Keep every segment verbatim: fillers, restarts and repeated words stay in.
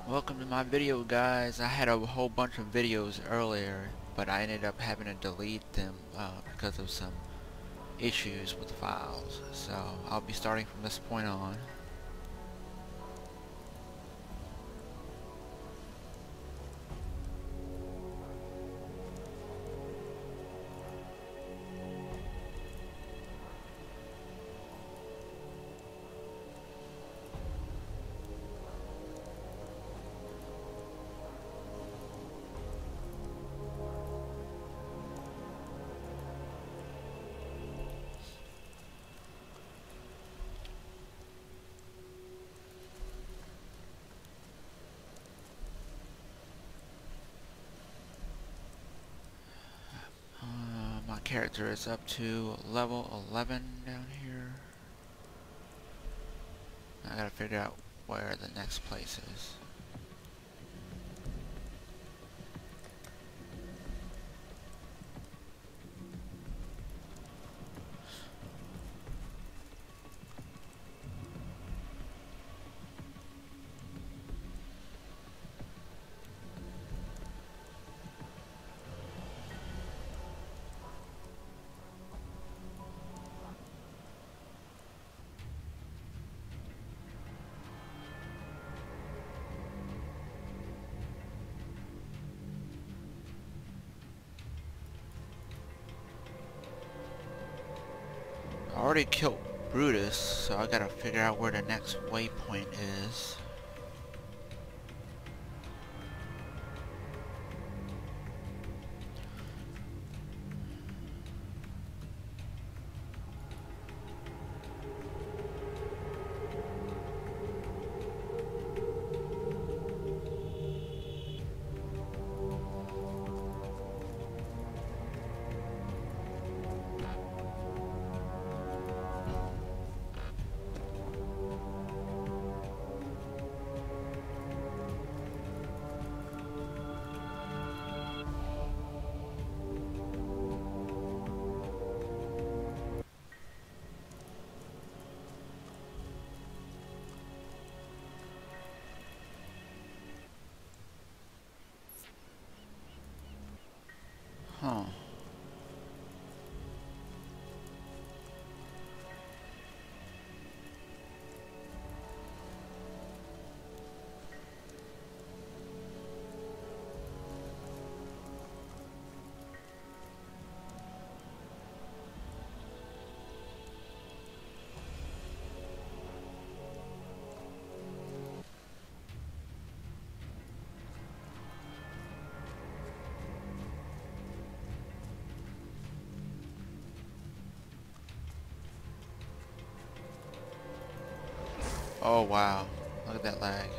Welcome to my video, guys. I had a whole bunch of videos earlier, but I ended up having to delete them uh, because of some issues with the files. So I'll be starting from this point on. Uh, my character is up to level eleven down here. I gotta figure out where the next place is. I already killed Brutus, so I gotta figure out where the next waypoint is. Huh. Oh wow, look at that lag.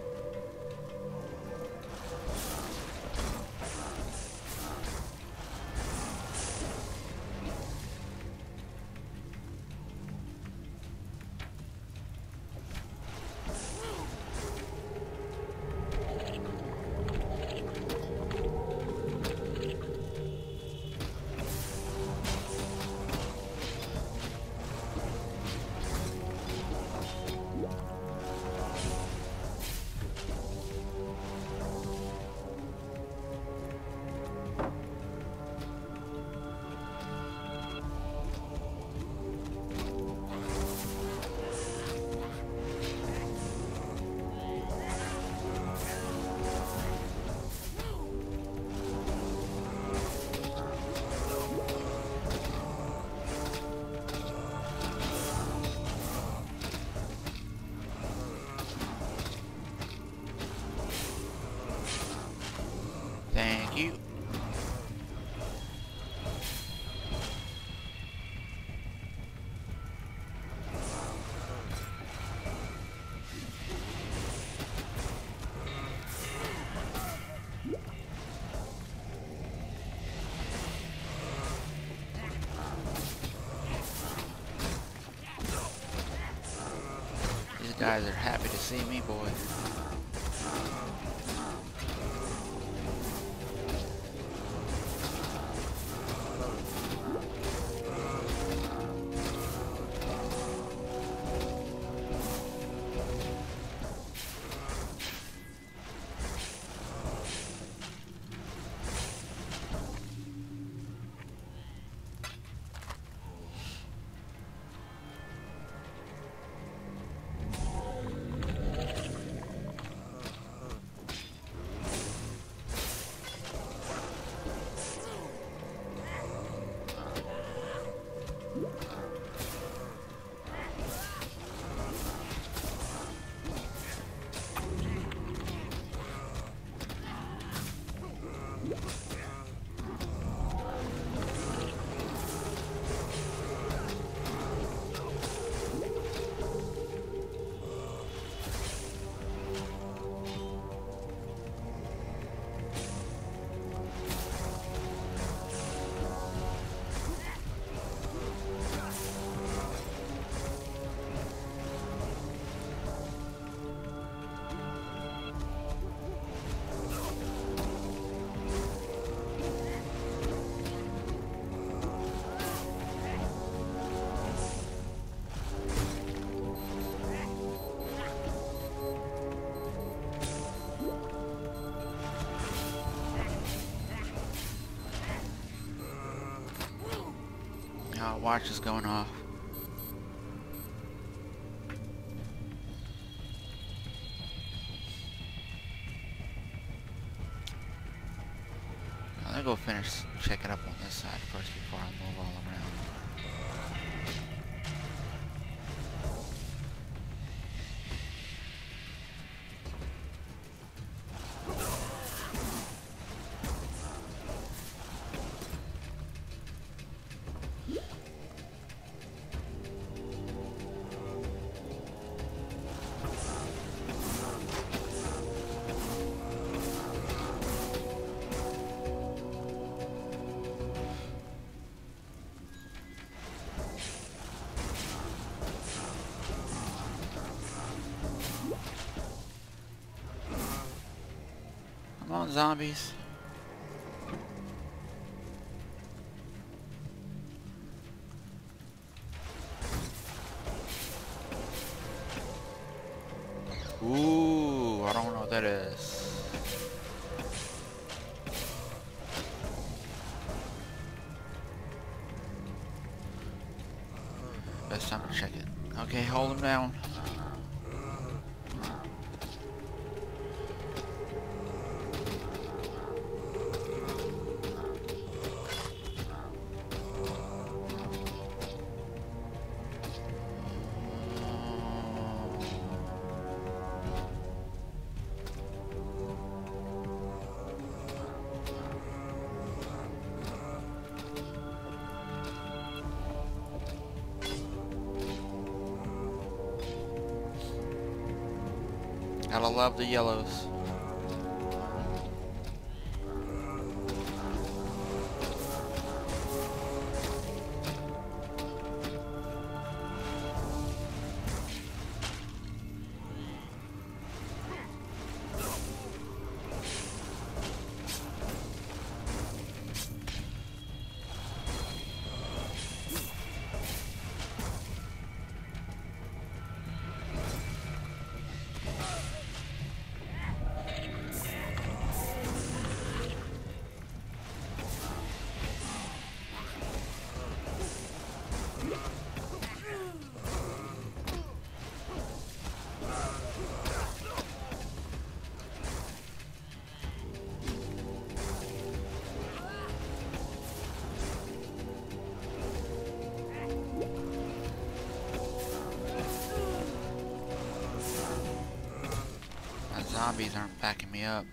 Thank you. These guys are happy to see me, boy. watch is going off. I'm gonna go finish checking up on this side first before I move all around. Come on, zombies. Ooh, I don't know what that is. Best time to check it. Okay, hold him down. Gotta love the yellows. Zombies aren't backing me up.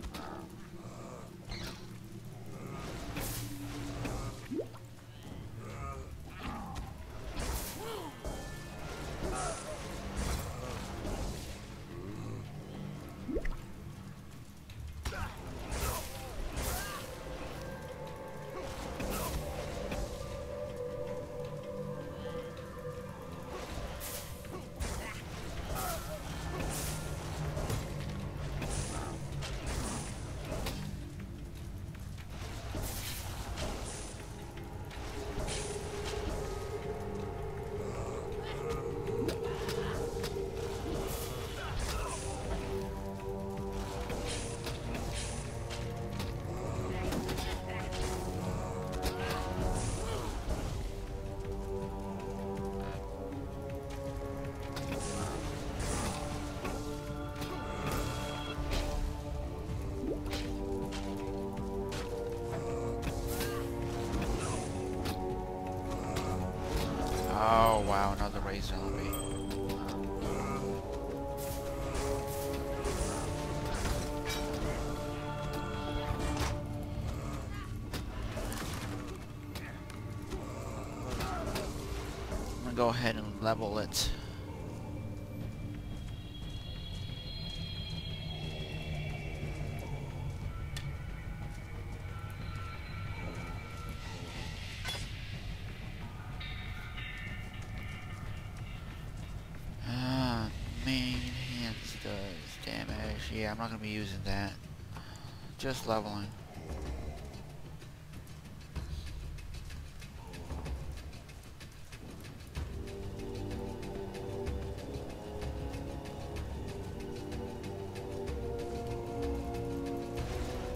Oh wow, another ray zombie. I'm gonna go ahead and level it. Yeah, I'm not gonna be using that. Just leveling.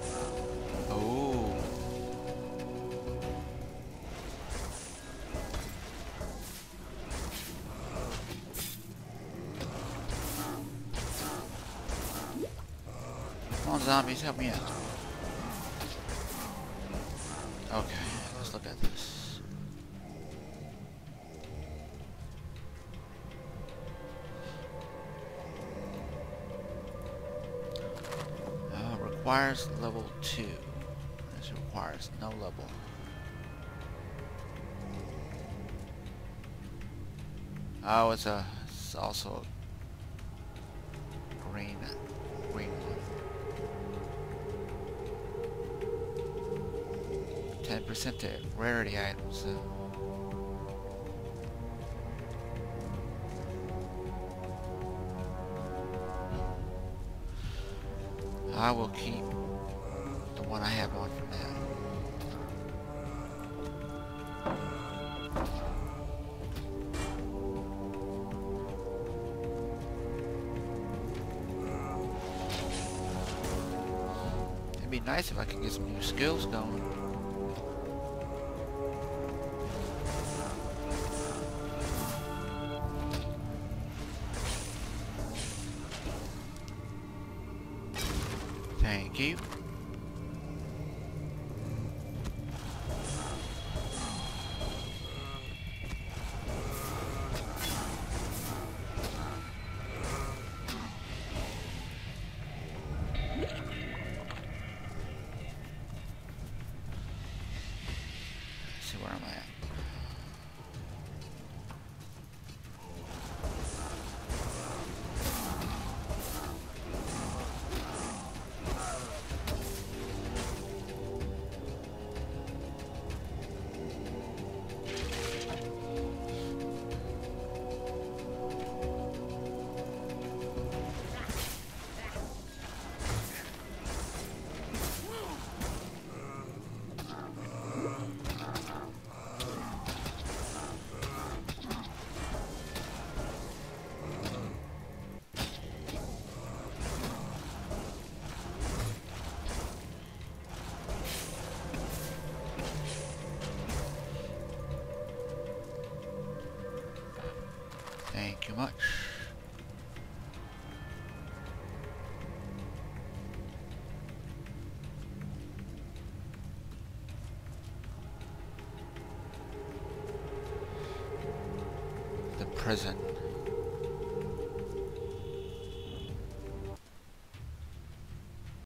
Oh. on, zombies, help me out. Okay, let's look at this. Uh, requires level two. This requires no level. Oh, it's a. It's also a green, green one. ten percent to rarity items. So. I will keep the one I have on for now. It'd be nice if I could get some new skills going. Thank you. Let's see, where am I at? Thank you much. The prison.